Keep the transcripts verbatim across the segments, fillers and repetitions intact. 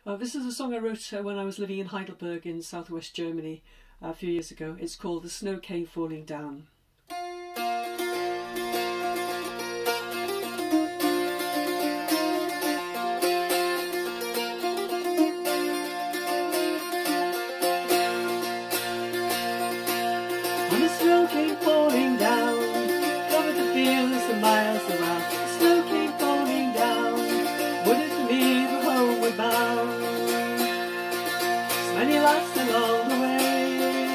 Uh, this is a song I wrote uh, when I was living in Heidelberg in southwest Germany uh, a few years ago. It's called The Snow Came Falling Down. And the snow came falling down, covered the fields and miles around. The snow came falling down, wooded for me the homeward bound. So many laughs along the way,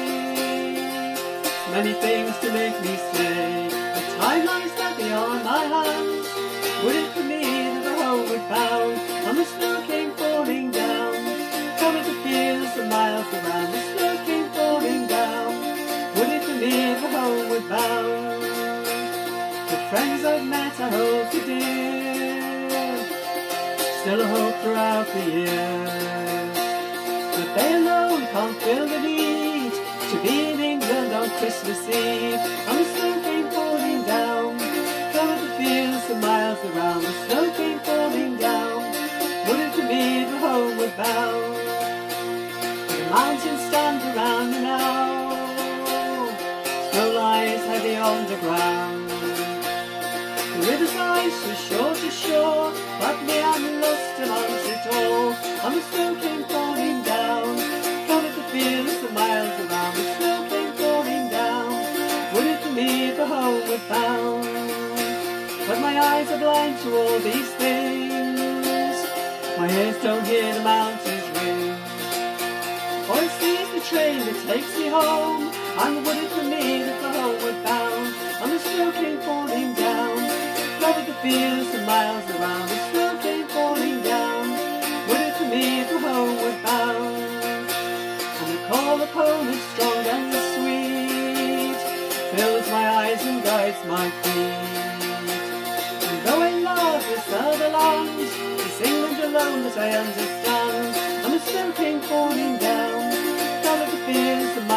so many things to make me say. The time lies that beyond my hands, wooded for me the homeward bound. And the snow came falling down, covered the fields and miles around. The snow came falling down, wooded for me the homeward bound. The friends I've met I hold so dear, still a hope throughout the years, but they alone can't feel the need to be in England on Christmas Eve. And the snow came falling down, covered the fields for miles around. The snow came falling down, wooded for me the homeward bound. The mountains stand around me now, snow lies heavy on the ground. The river's ice was shore to shore, but me I'm lost amongst it all. And the snow came falling down, covered the fields for miles around. The snow came falling down, wooded for me the homeward bound. But my eyes are blind to all these things, my ears don't hear the mountains ring. For it sees the train that takes me home, and wooded for me that the homeward bound. And the snow came falling down, covered the fields and miles around. The snow came falling down, wooded for me the homeward bound. And the call of home is strong and sweet, fills my eyes and guides my feet. And though I love this other land, it's England alone that I understand. And the snow came falling down, covered the fields and miles